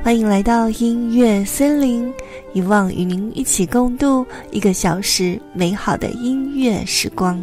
欢迎来到音乐森林，遗忘与您一起共度1个小时美好的音乐时光。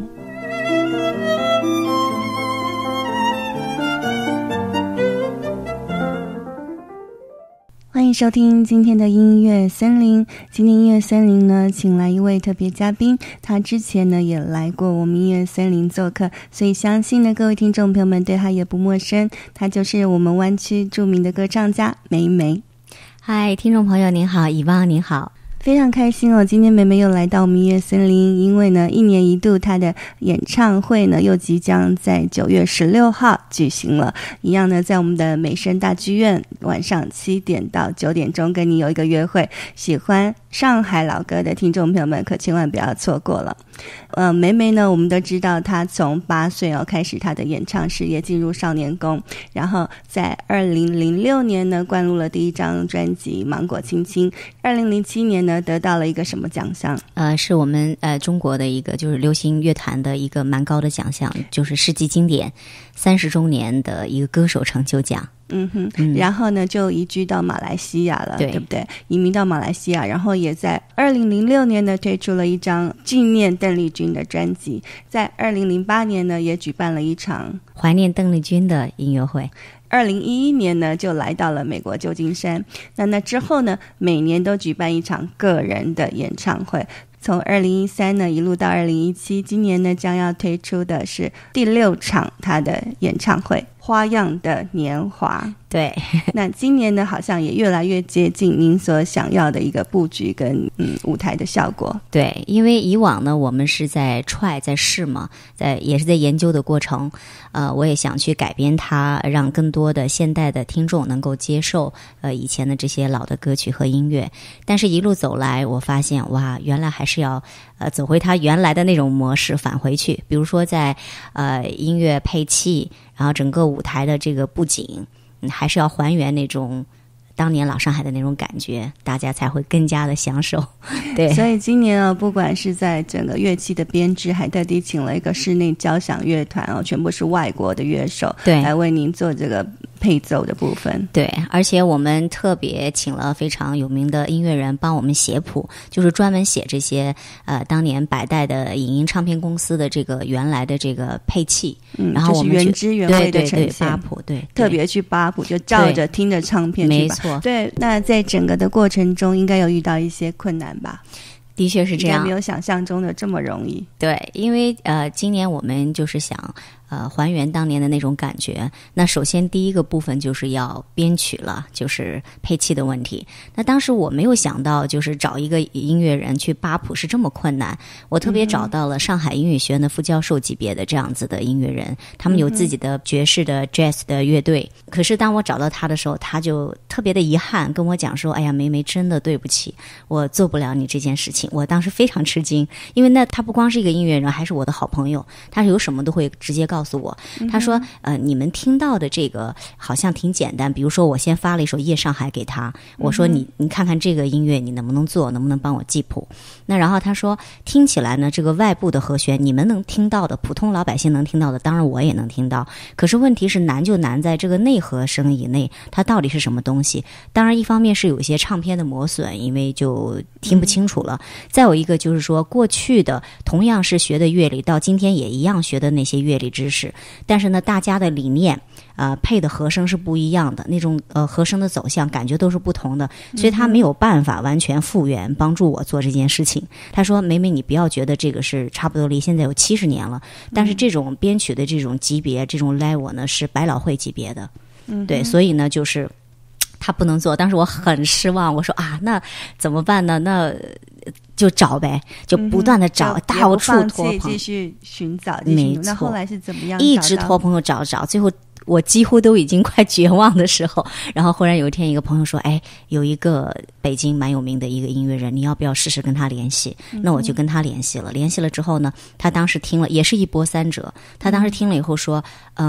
欢迎收听今天的音乐森林。今天音乐森林呢，请来一位特别嘉宾，他之前呢也来过我们音乐森林做客，所以相信呢各位听众朋友们对他也不陌生。他就是我们湾区著名的歌唱家梅梅。 嗨，听众朋友您好，以望您好。 非常开心哦，今天梅梅又来到我们音乐森林，因为呢1年1度她的演唱会呢又即将在9月16号举行了，一样呢在我们的美声大剧院晚上7点到9点钟跟你有一个约会，喜欢上海老歌的听众朋友们可千万不要错过了。梅梅呢我们都知道她从8岁开始她的演唱事业，进入少年宫，然后在2006年呢灌录了第1张专辑《芒果青青》，2007年呢得到了一个什么奖项？ 是我们中国的一个就是流行乐坛的一个蛮高的奖项，就是世纪经典30周年的一个歌手成就奖。 然后呢就移居到马来西亚了， 对不对？移民到马来西亚，然后也在2006年呢推出了一张纪念邓丽君的专辑，在2008年呢也举办了一场怀念邓丽君的音乐会。 2011年呢就来到了美国旧金山，那之后呢每年都举办一场个人的演唱会，从2013呢一路到2017，今年呢将要推出的是第6场他的演唱会，花样的年华。 对， 那今年呢好像也越来越接近您所想要的一个布局跟舞台的效果。 对，因为以往呢我们是在try在试嘛，也是在研究的过程，我也想去改编它，让更多的现代的听众能够接受以前的这些老的歌曲和音乐。但是一路走来我发现哇，原来还是要走回它原来的那种模式，返回去。比如说在音乐配器，然后整个舞台的这个布景，还是要还原那种当年老上海的那种感觉，大家才会更加的享受。对， 所以今年不管是在整个乐器的编制，还特地请了一个室内交响乐团全部是外国的乐手，对，来为您做这个配奏的部分。 对，而且我们特别请了非常有名的音乐人帮我们写谱，就是专门写这些当年百代的影音唱片公司的这个原来的这个配器，然后我们就是原汁原味的呈现， 扒谱，对， 特别去扒谱，就照着听着唱片去扒。 没错， 对。那在整个的过程中应该有遇到一些困难吧？ 的确是这样， 应该没有想象中的这么容易。 对，因为今年我们就是想还原当年的那种感觉。那首先第一个部分就是要编曲了，就是配器的问题。那当时我没有想到就是找一个音乐人去扒谱是这么困难，我特别找到了上海音乐学院的副教授级别的这样子的音乐人，他们有自己的爵士的 jazz 的乐队。可是当我找到他的时候，他就特别的遗憾跟我讲说，哎呀，梅梅，真的对不起，我做不了你这件事情。我当时非常吃惊，因为他不光是一个音乐人，还是我的好朋友，他是有什么都会直接告诉我。他说你们听到的这个好像挺简单，比如说我先发了一首夜上海给他，我说你看看这个音乐你能不能做，能不能帮我记谱。那然后他说听起来呢，这个外部的和弦你们能听到的，普通老百姓能听到的，当然我也能听到，可是问题是难就难在这个内和声以内它到底是什么东西。当然一方面是有一些唱片的磨损，因为就听不清楚了，再有一个就是说过去的同样是学的乐理，到今天也一样学的那些乐理知识，但是呢大家的理念配的和声是不一样的，那种和声的走向感觉都是不同的，所以他没有办法完全复原帮助我做这件事情。他说梅梅，你不要觉得这个是差不多离现在有70年了，但是这种编曲的这种级别这种 level 呢是百老汇级别的。对，所以呢就是他不能做。当时我很失望，我说那怎么办呢？那就找呗，就不断的找，到处托朋友， 继续寻找， 没错。 那后来是怎么样？ 一直托朋友找，最后我几乎都已经快绝望的时候，然后忽然有一天一个朋友说，有一个北京蛮有名的一个音乐人，你要不要试试跟他联系？那我就跟他联系了。联系了之后呢，他当时听了也是一波三折，他当时听了以后说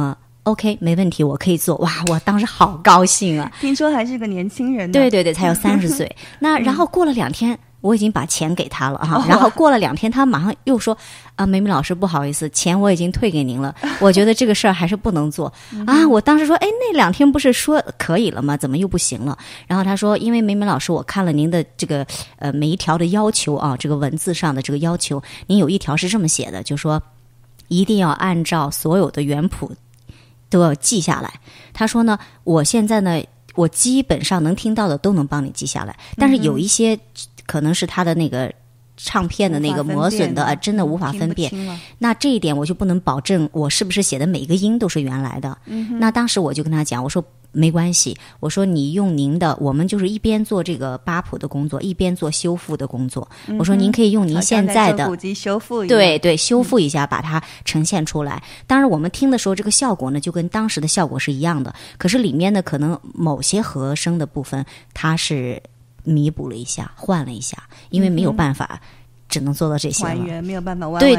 OK 没问题，我可以做。哇，我当时好高兴啊， 听说还是个年轻人呢。 对，才有30岁那然后过了2天我已经把钱给他了哈，然后过了2天，他马上又说梅梅老师不好意思，钱我已经退给您了，我觉得这个事儿还是不能做啊。我当时说，哎，那2天不是说可以了吗？怎么又不行了？然后他说，因为梅梅老师，我看了您的这个每一条的要求啊，这个文字上的这个要求，您有一条是这么写的，就说一定要按照所有的原谱都要记下来。他说呢，我现在呢，我基本上能听到的都能帮你记下来，但是有一些可能是他的那个唱片的那个磨损的真的无法分辨，那这一点我就不能保证我是不是写的每一个音都是原来的。那当时我就跟他讲，我说没关系，我说你用您的，我们就是一边做这个八谱的工作，一边做修复的工作。我说您可以用您现在的古籍修复， 对修复一下，把它呈现出来。当然我们听的时候，这个效果呢就跟当时的效果是一样的，可是里面呢可能某些和声的部分它是弥补了一下，换了一下，因为没有办法只能做到这些了， 还原没有办法完全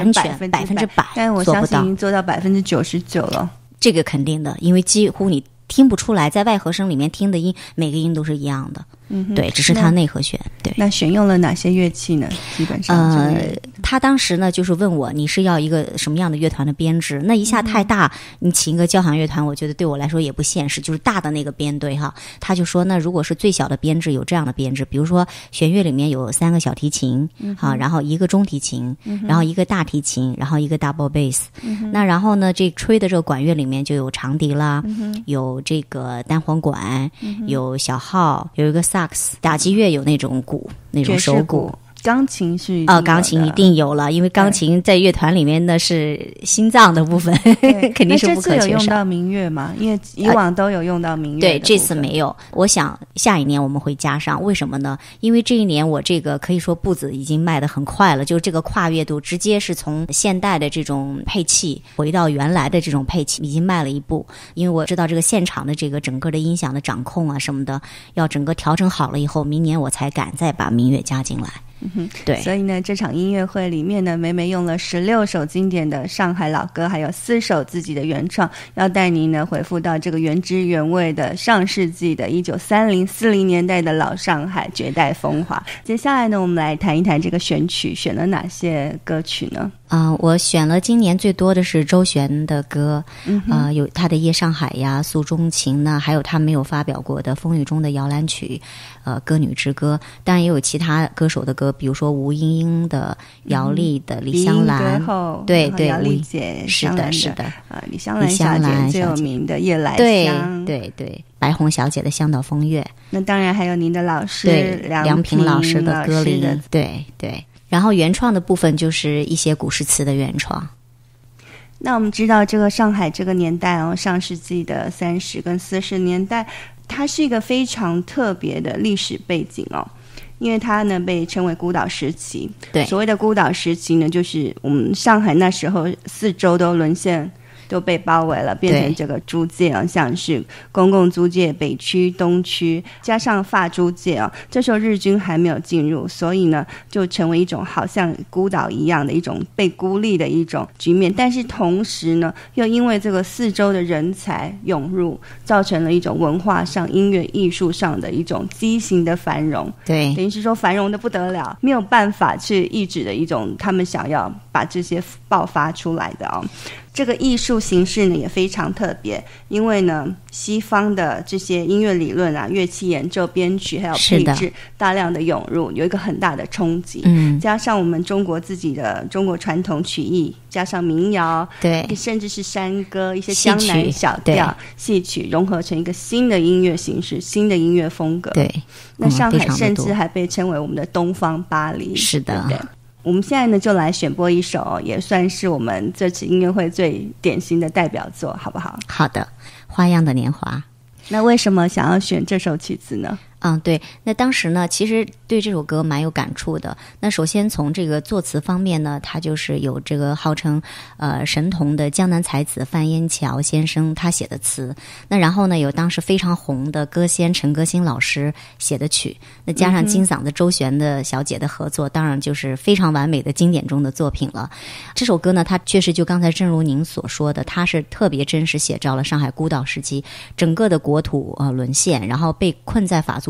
100%， 但是我相信您做到99%了， 这个肯定的，因为几乎你听不出来，在外和声里面听的音每个音都是一样的。对，只是它内和弦。对， 那选用了哪些乐器呢？基本上他当时呢就是问我，你是要一个什么样的乐团的编制？那一下太大，你请一个交响乐团，我觉得对我来说也不现实，就是大的那个编队哈。他就说，那如果是最小的编制，有这样的编制，比如说弦乐里面有3个小提琴，然后1个中提琴，然后1个大提琴，然后1个 double bass。那然后呢，这吹的这个管乐里面就有长笛啦，有这个单簧管，有小号，有一个萨克斯，打击乐有那种鼓，那种手鼓。 钢琴是钢琴一定有了，因为钢琴在乐团里面呢是心脏的部分，肯定是不可缺少。 那这次有用到民乐吗？因为以往都有用到民乐， 对，这次没有。我想下一年我们会加上，为什么呢？因为这一年我这个可以说步子已经迈得很快了，就是这个跨越度直接是从现代的这种配器回到原来的这种配器，已经迈了一步。因为我知道这个现场的这个整个的音响的掌控啊什么的，要整个调整好了以后，明年我才敢再把民乐加进来。对， 所以呢，这场音乐会里面呢，梅梅用了16首经典的上海老歌，还有4首自己的原创，要带您呢回复到这个原汁原味的上世纪的1930、40年代的老上海绝代风华。接下来呢，我们来谈一谈这个选曲，选了哪些歌曲呢？ 我选了今年最多的是周璇的歌，有他的《夜上海》呀，《诉衷情》呢，还有他没有发表过的《风雨中的摇篮曲》，歌女之歌。当然也有其他歌手的歌，比如说吴莺莺的、姚丽的、李香兰，对， 姚丽姐， 是的， 李香兰小姐最有名的《夜来香》， 对，白虹小姐的《香岛风月》。 那当然还有您的老师梁平老师的歌林，对。然后原创的部分就是一些古诗词的原创。 那我们知道这个上海这个年代上世纪的30跟40年代，它是一个非常特别的历史背景因为它呢被称为孤岛时期。 对， 所谓的孤岛时期呢，就是我们上海那时候4周都沦陷，都被包围了，变成这个租界像是公共租界北区、东区，加上法租界这时候日军还没有进入，所以呢就成为一种好像孤岛一样的一种被孤立的一种局面。但是同时呢，又因为这个4周的人才涌入，造成了一种文化上、音乐艺术上的一种畸形的繁荣。 对， 等于是说繁荣的不得了，没有办法去抑制的一种他们想要把这些爆发出来的这个艺术形式呢也非常特别，因为呢西方的这些音乐理论乐器演奏、编曲还有配置大量的涌入，有一个很大的冲击。加上我们中国自己的中国传统曲艺，加上民谣， 对， 甚至是山歌、一些江南小调、戏曲，融合成一个新的音乐形式、新的音乐风格。 对， 那上海甚至还被称为我们的东方巴黎。 是的， 对。我们现在呢就来选播一首也算是我们这次音乐会最典型的代表作，好不好？ 好的，花样的年华。 那为什么想要选这首曲子呢？ 对，那当时呢其实对这首歌蛮有感触的。那首先从这个作词方面呢，他就是有这个号称神童的江南才子范烟桥先生他写的词，那然后呢有当时非常红的歌仙陈歌辛老师写的曲，那加上金嗓子周璇的小姐的合作，当然就是非常完美的经典中的作品了。这首歌呢它确实就刚才正如您所说的，它是特别真实写照了上海孤岛时期整个的国土沦陷，然后被困在法租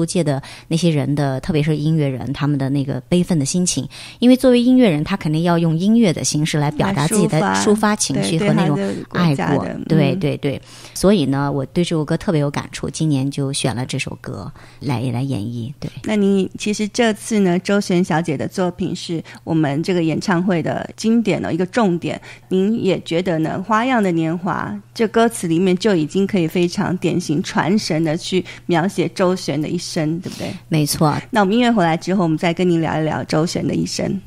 俗界的那些人的，特别是音乐人他们的那个悲愤的心情，因为作为音乐人，他肯定要用音乐的形式来表达自己的抒发情绪和那种爱国，对对对。所以呢，我对这首歌特别有感触，今年就选了这首歌来演绎。对， 那你其实这次呢，周璇小姐的作品是我们这个演唱会的经典的一个重点，您也觉得呢，《花样的年华》这歌词里面就已经可以非常典型传神的去描写周璇的一生，对不对？ 没错。 那我们音乐回来之后，我们再跟您聊一聊周璇的一生。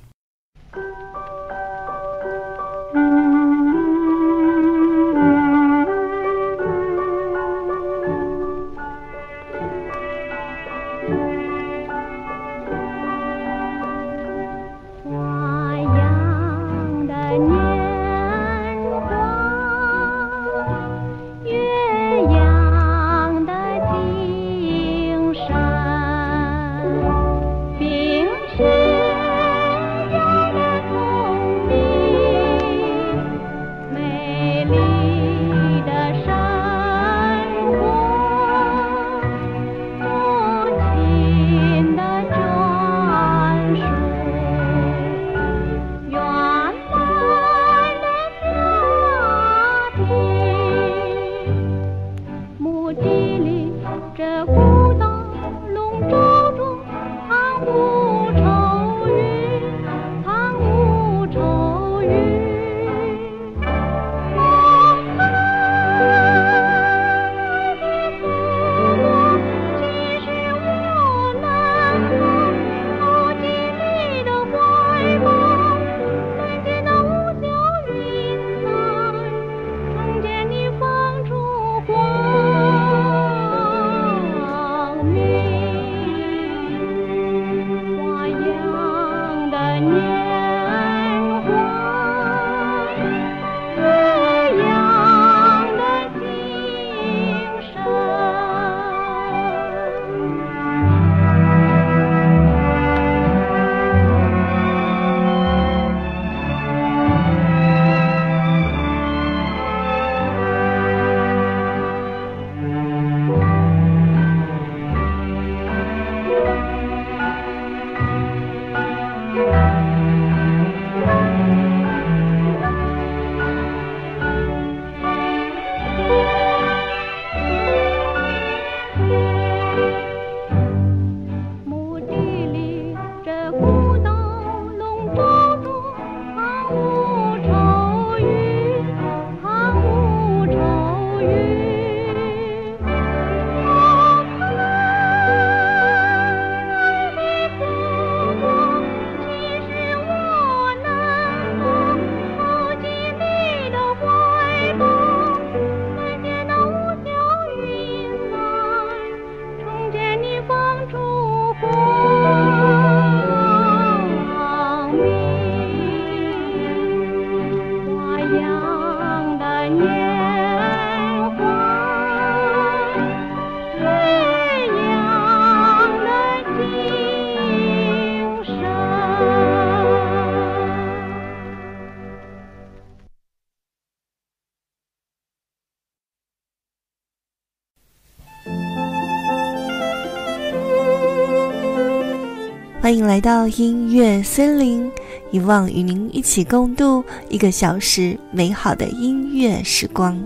欢迎来到音乐森林，希望与您一起共度1个小时美好的音乐时光。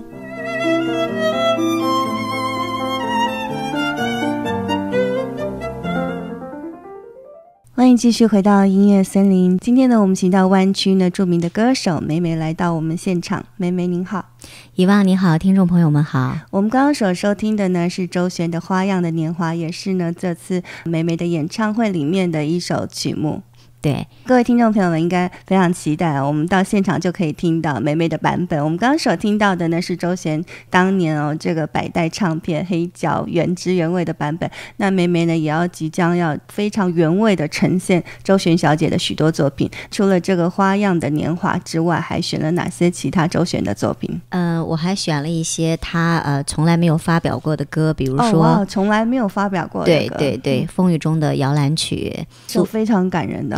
欢迎继续回到音乐森林。今天呢，我们请到湾区呢著名的歌手梅梅来到我们现场。梅梅您好。 遗忘你好，听众朋友们好。 我们刚刚所收听的呢是周璇的《花样的年华》，也是呢这次梅梅的演唱会里面的一首曲目。 对， 各位听众朋友们应该非常期待我们到现场就可以听到梅梅的版本。我们刚刚所听到的呢是周璇当年这个百代唱片黑胶原汁原味的版本，那梅梅呢也即将要非常原味的呈现周璇小姐的许多作品。除了这个花样的年华之外，还选了哪些其他周璇的作品？ 我还选了一些她从来没有发表过的歌，比如说从来没有发表过的歌， 对对对，风雨中的摇篮曲就非常感人的。 对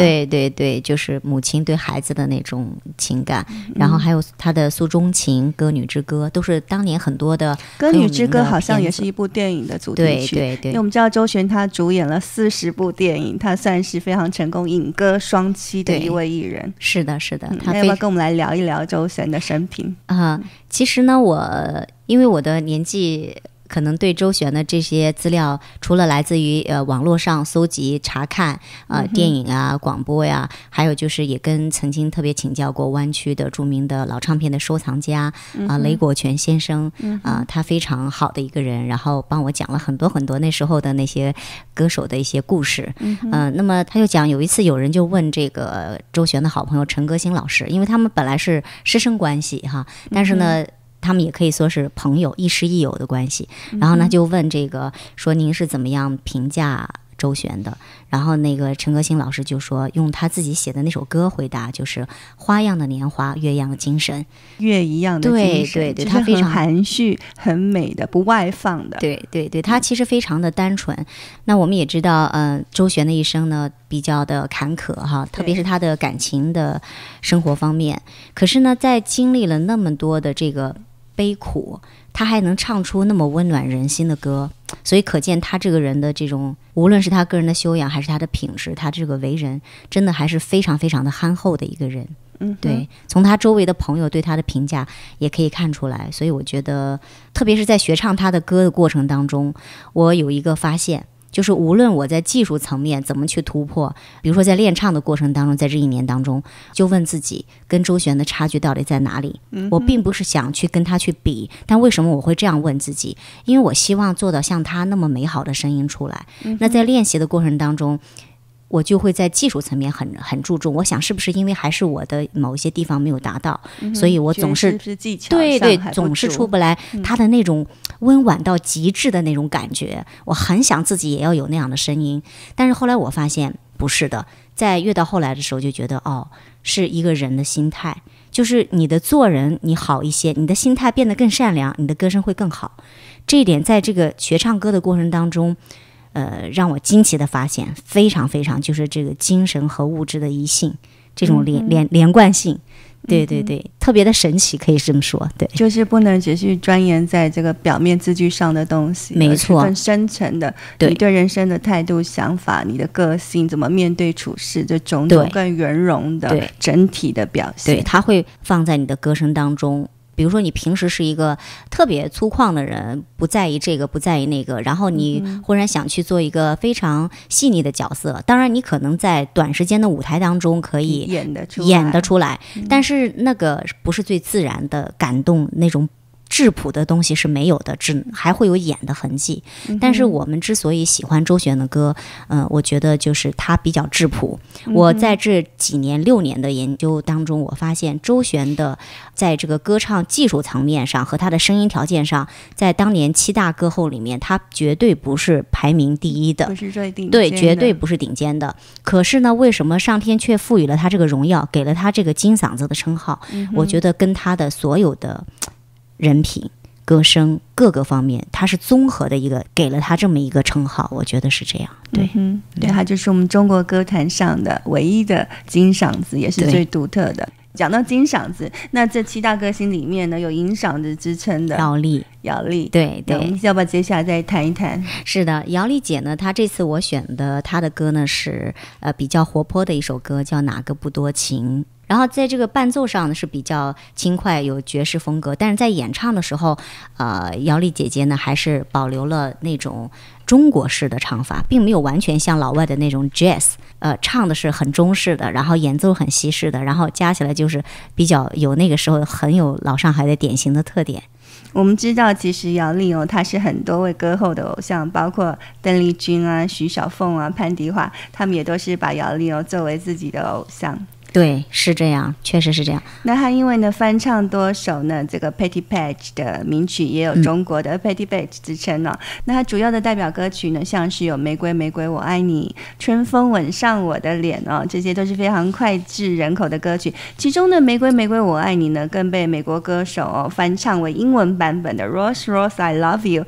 对对对，就是母亲对孩子的那种情感，然后还有他的《苏中情》《歌女之歌》，都是当年很多的歌女之歌好像也是一部电影的主题曲。 对对对， 因为我们知道周璇她主演了40部电影，她算是非常成功影歌双栖的一位艺人。 是的是的， 那要不要跟我们来聊一聊周璇的生平其实呢，因为我的年纪可能对周璇的这些资料，除了来自于网络上搜集查看电影啊、广播呀，还有就是也跟曾经特别请教过湾区的著名的老唱片的收藏家雷果全先生他非常好的一个人，然后帮我讲了很多很多那时候的那些歌手的一些故事。那么他就讲有一次有人就问这个周璇的好朋友陈歌辛老师，因为他们本来是师生关系哈，但是呢他们也可以说是朋友，亦师亦友的关系。然后呢，就问这个说您是怎么样评价周璇的？然后那个陈歌辛老师就说，用他自己写的那首歌回答，就是花样的年华，月样的精神， 月一样的精神。 对对对， 他非常含蓄、很美的，不外放的。 对对对，他其实非常的单纯。那我们也知道，周璇的一生呢比较的坎坷哈，特别是他的感情的生活方面。可是呢，在经历了那么多的这个悲苦，他还能唱出那么温暖人心的歌，所以可见他这个人的这种，无论是他个人的修养还是他的品质，他这个为人真的还是非常非常的憨厚的一个人。对，从他周围的朋友对他的评价也可以看出来。所以我觉得特别是在学唱他的歌的过程当中，我有一个发现，就是无论我在技术层面怎么去突破，比如说在练唱的过程当中，在这1年当中，就问自己跟周璇的差距到底在哪里。我并不是想去跟他去比，但为什么我会这样问自己？因为我希望做到像他那么美好的声音出来。那在练习的过程当中，我就会在技术层面很注重，我想是不是因为还是我的某一些地方没有达到，所以我总是对对总是出不来他的那种温婉到极致的那种感觉。我很想自己也要有那样的声音，但是后来我发现不是的，在越到后来的时候就觉得是一个人的心态，就是你的做人你好一些，你的心态变得更善良，你的歌声会更好。这一点在这个学唱歌的过程当中让我惊奇的发现，非常非常就是这个精神和物质的一性，这种连贯性，对对对，特别的神奇，可以这么说。对， 就是不能只是钻研在这个表面字句上的东西， 没错， 更深层的你对人生的态度、想法，你的个性怎么面对处事，这种更圆融的整体的表现。 对，它会放在你的歌声当中。比如说你平时是一个特别粗犷的人，不在意这个不在意那个，然后你忽然想去做一个非常细腻的角色，当然你可能在短时间的舞台当中可以演得出来，但是那个不是最自然的感动，那种质朴的东西是没有的，还会有演的痕迹。但是我们之所以喜欢周璇的歌，我觉得就是他比较质朴。我在这几年6年的研究当中，我发现周璇的在这个歌唱技术层面上和他的声音条件上，在当年7大歌后里面，他绝对不是排名第一的， 不是最顶尖的， 对，绝对不是顶尖的。可是呢，为什么上天却赋予了他这个荣耀，给了他这个金嗓子的称号？我觉得跟他的所有的人品、歌声各个方面，他是综合的一个，给了他这么一个称号，我觉得是这样。对， 对，他就是我们中国歌坛上的唯一的金嗓子，也是最独特的。讲到金嗓子，那这7大歌星里面呢，有银嗓子之称的姚丽，对对，我们要不要接下来再谈一谈？ 是的，姚丽姐呢，她这次我选的她的歌呢是比较活泼的一首歌，叫哪个不多情。然后在这个伴奏上呢是比较轻快，有爵士风格，但是在演唱的时候，姚丽姐姐呢还是保留了那种中国式的唱法，并没有完全像老外的那种 jazz，唱的是很中式的，然后演奏很西式的，然后加起来就是比较有那个时候很有老上海的典型的特点。 我们知道其实姚丽她是很多位歌后的偶像，包括邓丽君啊、徐小凤啊、潘迪华，他们也都是把姚丽作为自己的偶像。 对，是这样，确实是这样。 那他因为呢翻唱多首呢这个 Patti Page 的名曲，也有中国的 Patti Page 之称哦。那他主要的代表歌曲呢，像是有玫瑰玫瑰我爱你、春风吻上我的脸哦，这些都是非常脍炙人口的歌曲。其中的玫瑰玫瑰我爱你呢，更被美国歌手翻唱为英文版本的 Rose Rose I Love You。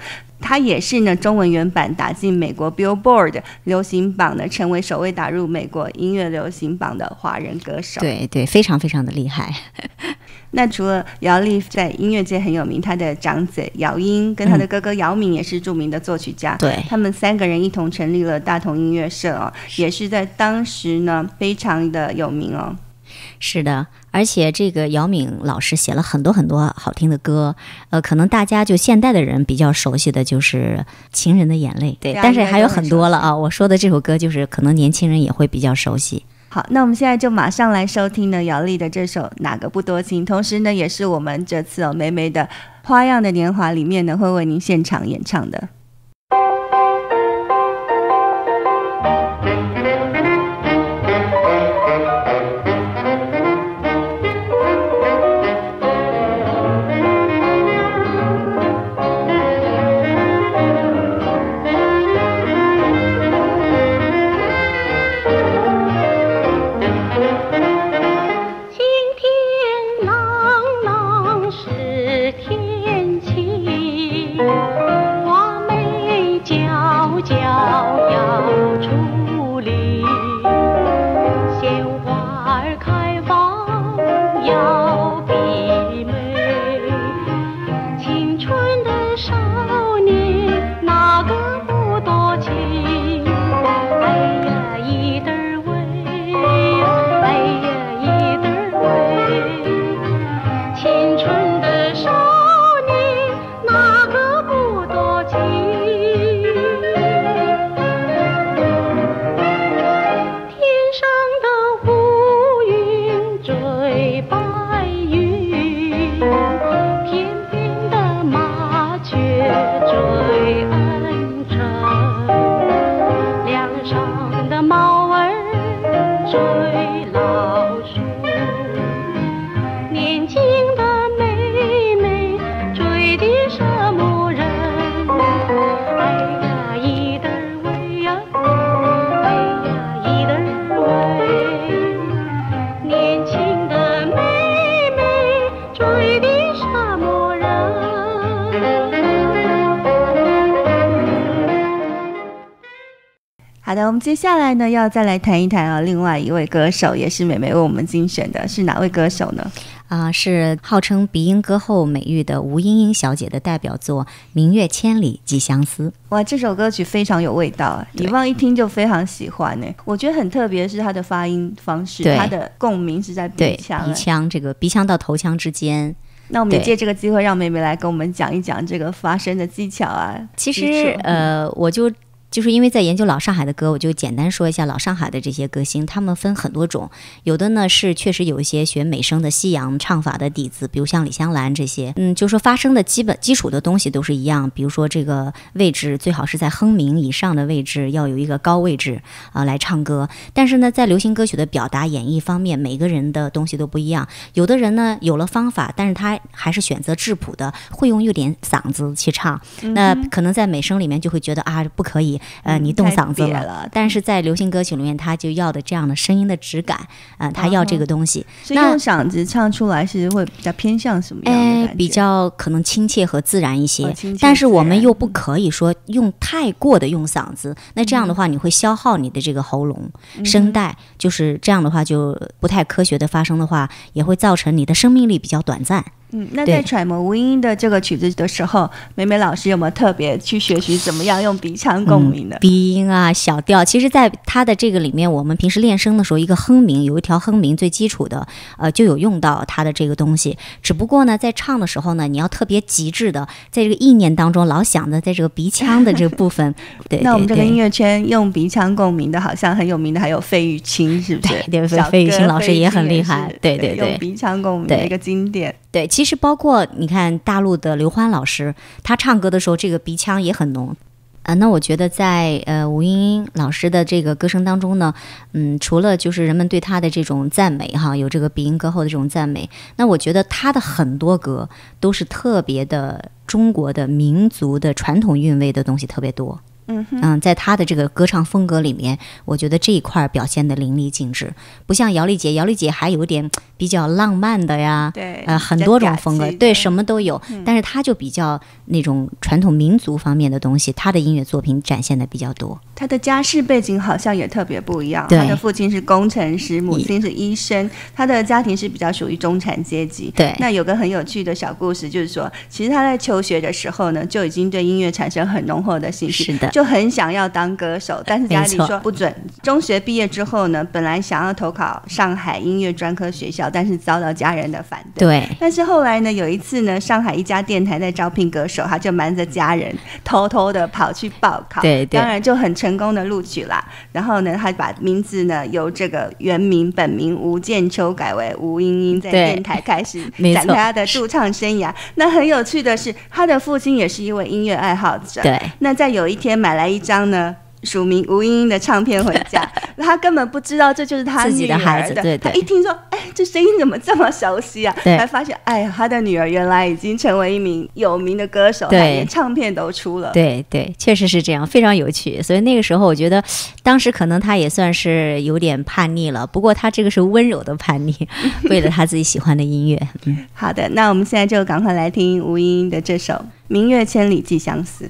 他也是呢中文原版打进美国 Billboard 流行榜呢，成为首位打入美国音乐流行榜的华人歌手。 对对，非常非常的厉害。 那除了姚丽在音乐界很有名，他的长子姚英跟他的哥哥姚敏也是著名的作曲家， 对， 他们3个人一同成立了大同音乐社哦，也是在当时呢非常的有名哦。 是的，而且这个姚敏老师写了很多很多好听的歌，可能大家就现代的人比较熟悉的就是《情人的眼泪》，对，但是还有很多了啊。我说的这首歌就是可能年轻人也会比较熟悉。 好，那我们现在就马上来收听呢姚丽的这首《哪个不多情》，同时呢也是我们这次梅梅的花样的年华里面呢会为您现场演唱的。好的，我们接下来呢要再来谈一谈另外一位歌手，也是美美为我们精选的，是哪位歌手呢？ 是号称鼻音歌后美誉的吴莺莺小姐的代表作《明月千里寄相思》。 哇，这首歌曲非常有味道，以往一听就非常喜欢呢。我觉得很特别是它的发音方式，它的共鸣是在鼻腔， 鼻腔这个鼻腔到头腔之间。 那我们也借这个机会让妹妹来跟我们讲一讲这个发声的技巧啊。 其实我就是因为在研究老上海的歌，我就简单说一下老上海的这些歌星，他们分很多种，有的呢是确实有一些学美声的西洋唱法的底子，比如像李香兰这些，就说发声的基础的东西都是一样，比如说这个位置最好是在哼鸣以上的位置，要有一个高位置来唱歌。但是呢，在流行歌曲的表达演绎方面，每个人的东西都不一样，有的人呢有了方法，但是他还是选择质朴的，会用一点嗓子去唱，那可能在美声里面就会觉得不可以。你动嗓子了，但是在流行歌曲里面，他就要的这样的声音的质感，他要这个东西。 所以用嗓子唱出来是会比较偏向什么样的感觉？ 比较可能亲切和自然一些，但是我们又不可以说用太过的用嗓子，那这样的话你会消耗你的这个喉咙、声带，就是这样的话就不太科学的发声的话，也会造成你的生命力比较短暂。 那在揣摩吴莺莺的这个曲子的时候，美美老师有没有特别去学习怎么样用鼻腔共鸣的？ 鼻音啊，小调，其实在它的这个里面，我们平时练声的时候，一个哼鸣有一条哼鸣最基础的，就有用到它的这个东西。只不过呢，在唱的时候呢，你要特别极致的，在这个意念当中老想着在这个鼻腔的这个部分。对， 那我们这个音乐圈用鼻腔共鸣的，好像很有名的还有费玉清，是不是？ 对，费玉清老师也很厉害。对， 用鼻腔共鸣的一个经典。 对，其实包括你看大陆的刘欢老师，他唱歌的时候这个鼻腔也很浓。那我觉得在吴莺莺老师的这个歌声当中呢，除了就是人们对他的这种赞美哈，有这个鼻音歌后的这种赞美，那我觉得他的很多歌都是特别的中国的民族的传统韵味的东西特别多。 在他的这个歌唱风格里面，我觉得这一块表现的淋漓尽致，不像姚丽姐还有点比较浪漫的呀， 对， 很多种风格，对，什么都有，但是他就比较那种传统民族方面的东西，他的音乐作品展现的比较多。 他的家世背景好像也特别不一样， 他的父亲是工程师，母亲是医生，他的家庭是比较属于中产阶级。 对， 那有个很有趣的小故事，就是说，其实他在求学的时候呢，就已经对音乐产生很浓厚的兴趣， 是的， 就很想要当歌手，但是家里说不准。中学毕业之后呢，本来想要投考上海音乐专科学校，但是遭到家人的反对。 对， 但是后来呢，有一次呢，上海一家电台在招聘歌手，他就瞒着家人，偷偷的跑去报考， 对， 当然就很成功的录取啦。然后呢，他把名字呢由这个原名本名吴建秋改为吴英英，在电台开始展开他的驻唱生涯。那很有趣的是，他的父亲也是一位音乐爱好者。 对， 那在有一天买来一张呢署名吴英英的唱片回家，他根本不知道这就是他自己的孩子。对， 他一听说，哎，这声音怎么这么熟悉啊？才发现，哎呀，他的女儿原来已经成为一名有名的歌手，连唱片都出了。 对，确实是这样，非常有趣。所以那个时候，我觉得当时可能他也算是有点叛逆了，不过他这个是温柔的叛逆，为了他自己喜欢的音乐。 好的，那我们现在就赶快来听吴英英的这首《明月千里寄相思》。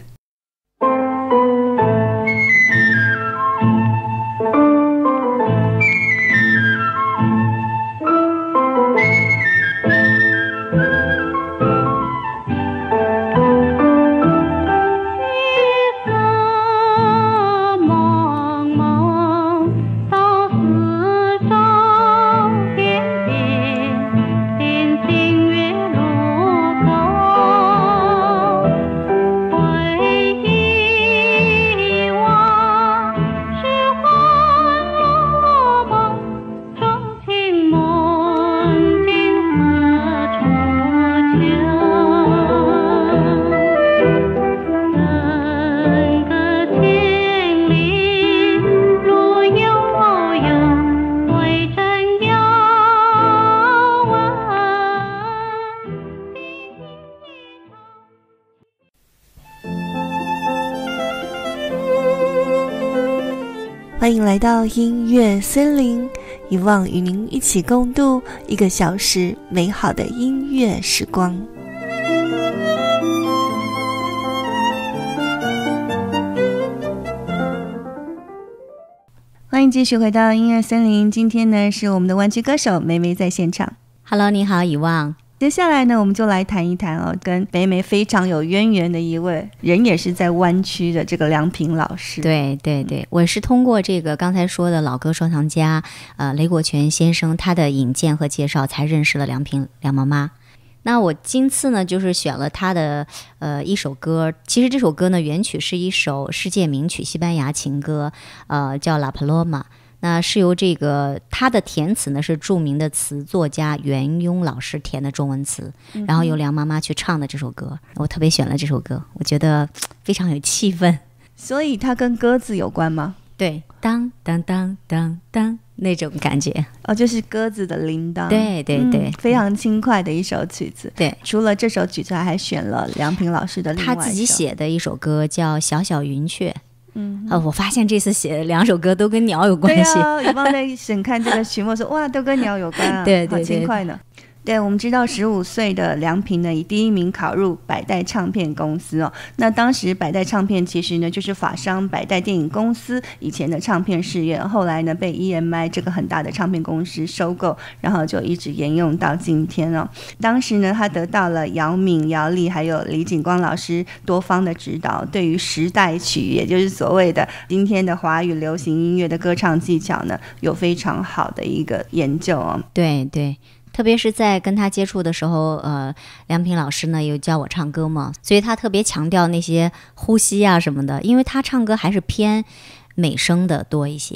欢迎来到音乐森林，遗忘与您一起共度1个小时美好的音乐时光。欢迎继续回到音乐森林，今天呢是我们的湾区歌手梅梅在现场。 Hello， 你好，遗忘。 接下来呢，我们就来谈一谈跟梅梅非常有渊源的一位人，也是在湾区的这个梁平老师。 对，我是通过这个刚才说的老歌收藏家雷国权先生他的引荐和介绍，才认识了梁妈妈。那我今次呢，就是选了他的一首歌。其实这首歌呢，原曲是一首世界名曲，西班牙情歌，叫《La Paloma》。那是由这个他的填词呢是著名的词作家袁庸老师填的中文词，然后由梁妈妈去唱的这首歌。我特别选了这首歌，我觉得非常有气氛。 所以它跟鸽子有关吗？ 对，当当当当当那种感觉就是鸽子的铃铛。 对， 非常轻快的一首曲子。 对， 除了这首曲子，还选了梁平老师的另外一首他自己写的一首歌叫《小小云雀》。我发现这次写的2首歌都跟鸟有关系。 对啊，有忘在审看这个曲目说哇，都跟鸟有关啊。 对， 好轻快呢。对，我们知道15岁的梁平呢，以第1名考入百代唱片公司哦。那当时百代唱片其实呢，就是法商百代电影公司以前的唱片事业，后来呢被 EMI 这个很大的唱片公司收购，然后就一直沿用到今天哦。当时呢，他得到了姚敏、姚丽还有李景光老师多方的指导，对于时代曲，也就是所谓的今天的华语流行音乐的歌唱技巧呢，有非常好的一个研究哦。 对。特别是在跟他接触的时候，梁平老师呢有教我唱歌嘛，所以他特别强调那些呼吸啊什么的，因为他唱歌还是偏美声的多一些。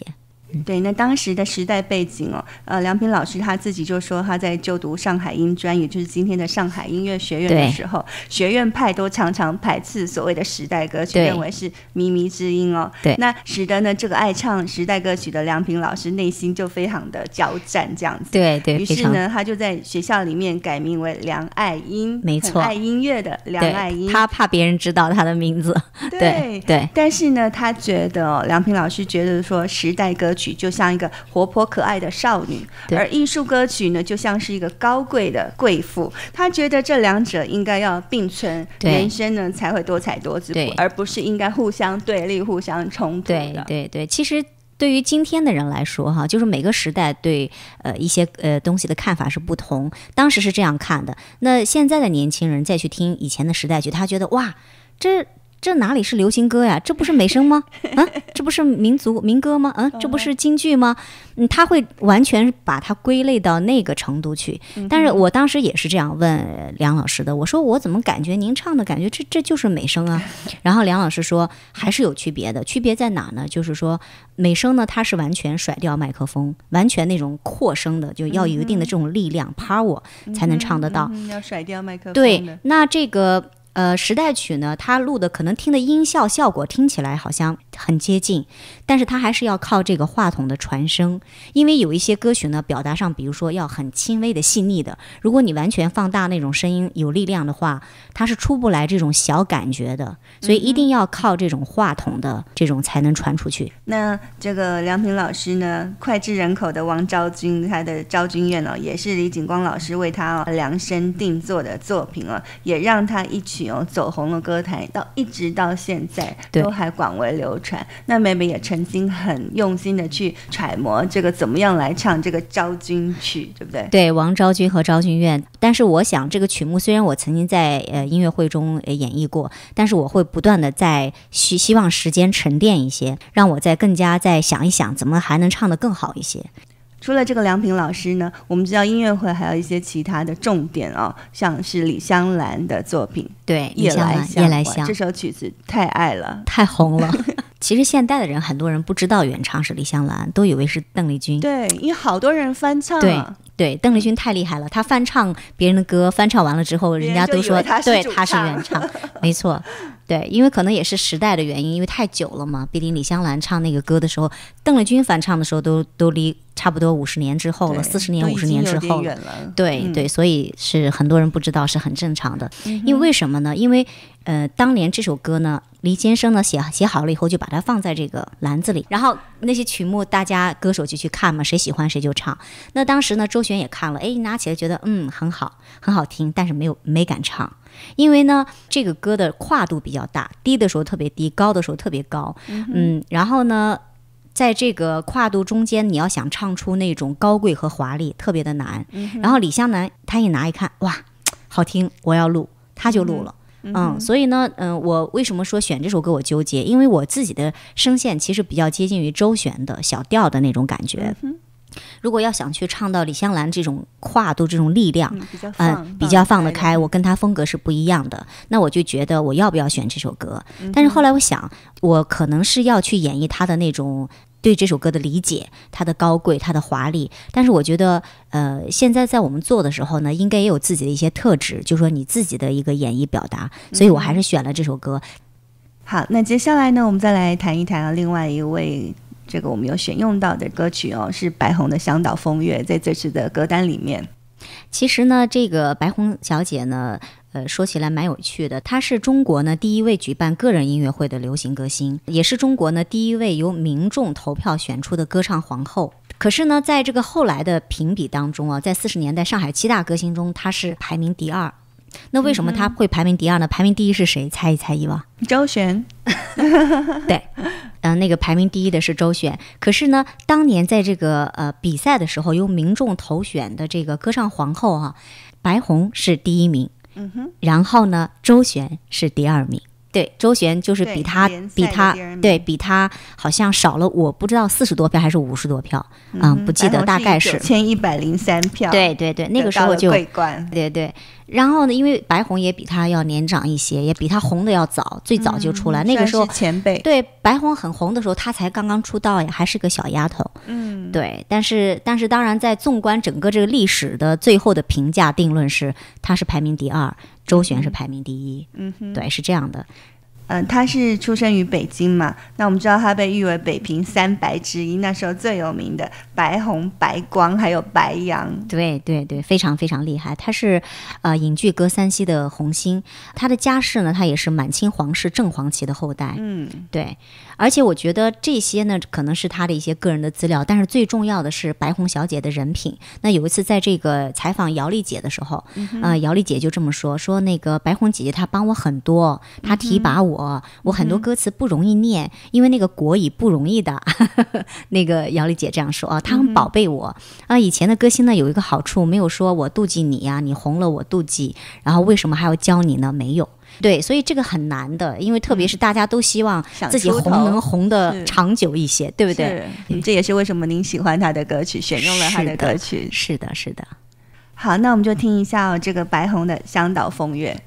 对，那当时的时代背景梁平老师他自己就说，他在就读上海音专，也就是今天的上海音乐学院的时候，学院派都常常排斥所谓的时代歌曲，认为是靡靡之音对， 那使得呢这个爱唱时代歌曲的梁平老师内心就非常的交战这样子。 对， 于是呢他就在学校里面改名为梁爱音， 没错， 很爱音乐的梁爱音。 他怕别人知道他的名字。对， 但是呢他觉得梁平老师觉得说时代歌曲就像一个活泼可爱的少女，而艺术歌曲呢就像是一个高贵的贵妇。他觉得这两者应该要并存，人生呢才会多彩多姿，而不是应该互相对立互相冲突的。 对，其实对于今天的人来说哈，就是每个时代对一些东西的看法是不同，当时是这样看的，那现在的年轻人再去听以前的时代剧，他觉得哇，这哪里是流行歌呀？这不是美声吗？这不是民歌吗？这不是京剧吗？他会完全把它归类到那个程度去。但是我当时也是这样问梁老师的，我说我怎么感觉您唱的感觉这就是美声啊？然后梁老师说还是有区别的，区别在哪呢？就是说美声呢，它是完全甩掉麦克风，完全那种扩声的，就要有一定的这种力量 power 才能唱得到。 要甩掉麦克风的。 对，那这个时代曲呢，它录的可能听的音效效果听起来好像很接近，但是它还是要靠这个话筒的传声，因为有一些歌曲呢，表达上比如说要很轻微的细腻的，如果你完全放大那种声音有力量的话，它是出不来这种小感觉的，所以一定要靠这种话筒的这种才能传出去。 那这个梁平老师呢，脍炙人口的王昭君，他的昭君院也是李景光老师为他量身定做的作品也让他一曲走红了歌坛，一直到现在都还广为流传。那妹妹也曾经很用心的去揣摩这个怎么样来唱这个昭君曲，对不对？ 对，王昭君和昭君院。但是我想这个曲目虽然我曾经在音乐会中演绎过，但是我会不断的在希望时间沉淀一些，让我再更加再想一想怎么还能唱得更好一些。 除了这个梁平老师呢，我们知道音乐会还有一些其他的重点像是李香兰的作品， 对， 夜来香，这首曲子太爱了， 太红了。其实现代的人很多人不知道原唱是李香兰，都以为是邓丽君。 对，因为好多人翻唱对，邓丽君太厉害了，她翻唱别人的歌，翻唱完了之后人家都说对，她是原唱。没错，对，因为可能也是时代的原因，因为太久了嘛，毕竟李香兰唱那个歌的时候，邓丽君翻唱的时候都离差不多50年之后了，40年50年之后了。对，所以是很多人不知道是很正常的。因为什么呢？因为当年这首歌呢，黎先生呢写好了以后就把它放在这个篮子里，然后那些曲目大家歌手就去看嘛，谁喜欢谁就唱。那当时呢周璇也看了，拿起来觉得很好很好听，但是没敢唱，因为呢这个歌的跨度比较大，低的时候特别低，高的时候特别高。然后呢在这个跨度中间你要想唱出那种高贵和华丽特别的难。然后李香兰她一拿一看，哇好听，我要录，她就录了。所以呢我为什么说选这首歌我纠结，因为我自己的声线其实比较接近于周璇的小调的那种感觉。如果要想去唱到李香兰这种跨度这种力量，比较放得开，我跟她风格是不一样的，那我就觉得我要不要选这首歌。但是后来我想，我可能是要去演绎她的那种对这首歌的理解，它的高贵，它的华丽。但是我觉得现在在我们做的时候呢，应该也有自己的一些特质，就是说你自己的一个演绎表达，所以我还是选了这首歌。 好，那接下来呢我们再来谈一谈另外一位这个我们有选用到的歌曲是白虹的香岛风月，在这次的歌单里面。 其实呢这个白虹小姐呢说起来蛮有趣的，她是中国呢第一位举办个人音乐会的流行歌星，也是中国呢第一位由民众投票选出的歌唱皇后。可是呢在这个后来的评比当中在40年代上海7大歌星中她是排名第2。那为什么她会排名第2呢？排名第1是谁？猜一猜伊娃。 周璇。 对，那个排名第1的是周璇。可是呢当年在这个比赛的时候由民众投选的这个歌唱皇后白虹是第1名。然后呢周璇是第2名。对，周璇就是比他好像少了，我不知道40多票还是50多票，不记得，大概是 9103票。 对，那个时候就桂冠。 对， 然后呢，因为白虹也比她要年长一些，也比她红的要早，最早就出来。那个时候算是前辈。 对，白虹很红的时候，她才刚刚出道呀，还是个小丫头。对。但是当然，在纵观整个这个历史的最后的评价定论是，她是排名第2，周璇是排名第1。对，是这样的。 他是出生于北京嘛，那我们知道他被誉为北平3白之一，那时候最有名的白虹、白光还有白杨。 对对对，非常非常厉害。他是影剧歌三栖的红星，他的家世呢，他也是满清皇室正黄旗的后代。对。而且我觉得这些呢，可能是他的一些个人的资料，但是最重要的是白虹小姐的人品。那有一次在这个采访姚丽姐的时候，姚丽姐就这么说那个白虹姐姐她帮我很多，她提拔我很多歌词不容易念，因为那个国语不容易的。那个姚丽姐这样说啊，她很宝贝我啊。以前的歌星呢有一个好处，没有说我妒忌你呀，你红了我妒忌，然后为什么还要教你呢？没有。对，所以这个很难的，因为特别是大家都希望自己能红的长久一些，对不对？ 这也是为什么您喜欢他的歌曲，选用了他的歌曲。 是的。 好，那我们就听一下这个白虹的《香岛风月》。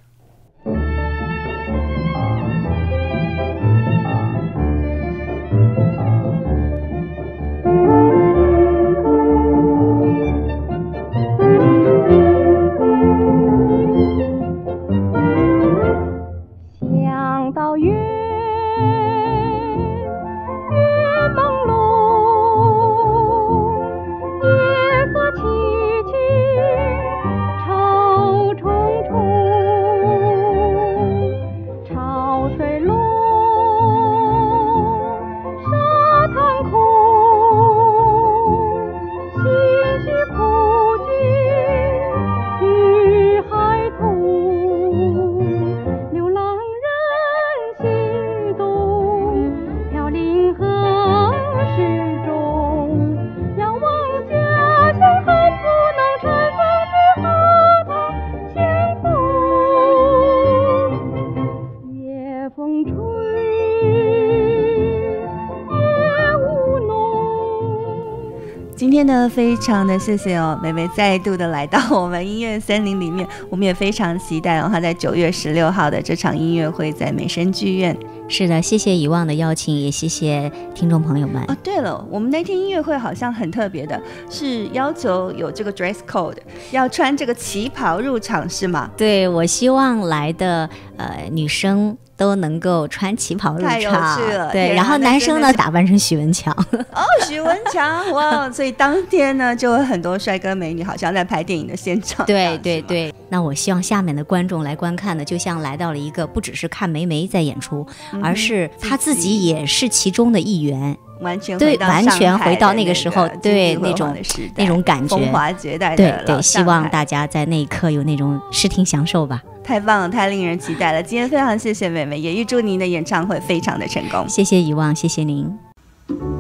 今天呢，非常的谢谢美美再度的来到我们音乐森林里面，我们也非常期待她在9月16号的这场音乐会在美声剧院。 是的，谢谢遗忘的邀请，也谢谢听众朋友们。 对了，我们那天音乐会好像很特别的，是要求有这个 dress code， 要穿这个旗袍入场，是吗？ 对，我希望来的女生都能够穿旗袍入场， 太有趣了。 对，然后男生呢打扮成许文强。 许文强，哇！所以当天呢，就有很多帅哥美女，好像在拍电影的现场。 对。那我希望下面的观众来观看的，就像来到了一个不只是看梅梅在演出，而是他自己也是其中的一员。 完全回到那个时候，对那种感觉， 风华绝代的对，希望大家在那一刻有那种视听享受吧。 太棒了，太令人期待了！今天非常谢谢美美，也预祝您的演唱会非常的成功。 谢谢遗忘，谢谢您。